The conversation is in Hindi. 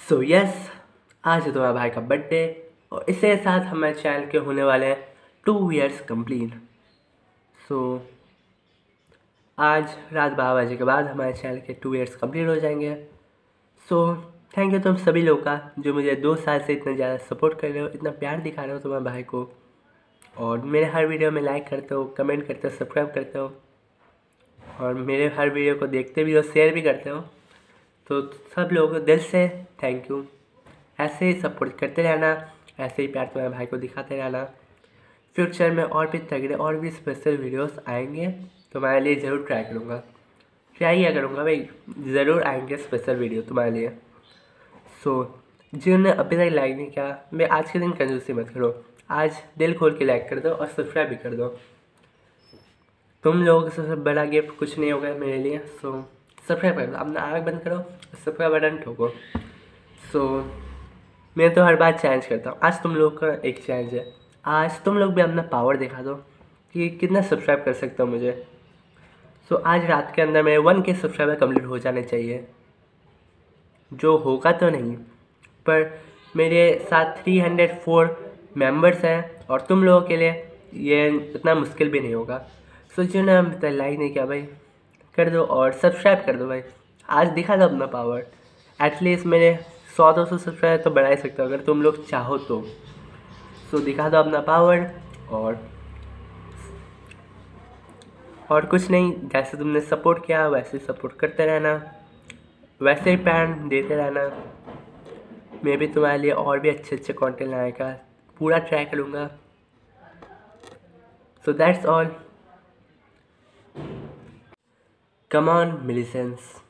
सो यस, आज है तुम्हारे भाई का बर्थडे और इसके साथ हमारे चैनल के होने वाले हैं 2 ईयर्स कंप्लीट। सो आज रात 12 बजे के बाद हमारे चैनल के 2 ईयर्स कंप्लीट हो जाएंगे। सो थैंक यू तुम सभी लोग का जो मुझे 2 साल से इतना ज़्यादा सपोर्ट कर रहे हो, इतना प्यार दिखा रहे हो तुम्हारे भाई को, और मेरे हर वीडियो में लाइक करते हो, कमेंट करते हो, सब्सक्राइब करते हो, और मेरे हर वीडियो को देखते भी हो, शेयर भी करते हो। तो सब लोगों को दिल से थैंक यू। ऐसे ही सपोर्ट करते रहना, ऐसे ही प्यार तुम्हारे भाई को दिखाते रहना। फ्यूचर में और भी तगड़े और भी स्पेशल वीडियोस आएंगे, तुम्हारे लिए ज़रूर ट्राई करूँगा, ट्राई किया करूँगा भाई, ज़रूर आएंगे स्पेशल वीडियो तुम्हारे लिए। सो जिन्होंने अभी तक लाइक नहीं किया, मैं आज के दिन कंजूसी मत करो, आज दिल खोल के लाइक कर दो और सब्सक्राइब भी कर दो। तुम लोगों से सबसे बड़ा गिफ्ट कुछ नहीं होगा मेरे लिए। सो सब्सक्राइब कर दो, अपना आँख बंद करो, सब्सक्राइब बटन ठोको। सो मैं तो हर बार चैलेंज करता हूँ, आज तुम लोग का एक चैलेंज है, आज तुम लोग भी अपना पावर दिखा दो कि कितना सब्सक्राइब कर सकते हो मुझे। सो आज रात के अंदर मेरे 1K सब्सक्राइबर कंप्लीट हो जाने चाहिए, जो होगा तो नहीं, पर मेरे साथ 304 मेंबर्स हैं और तुम लोगों के लिए ये इतना मुश्किल भी नहीं होगा। सो जिन्होंने अभी तक लाइक नहीं किया भाई, कर दो और सब्सक्राइब कर दो भाई, आज दिखा दो अपना पावर। एटलीस्ट मेरे 100-200 सब्सक्राइबर तो बढ़ा ही सकते हो अगर तुम लोग चाहो तो। सो दिखा दो अपना पावर, और कुछ नहीं, जैसे तुमने सपोर्ट किया वैसे सपोर्ट करते रहना, वैसे ही प्यार देते रहना। मैं भी तुम्हारे लिए और भी अच्छे अच्छे कंटेंट लाने का पूरा ट्राई करूँगा। So that's all, come on मिलिसेंस।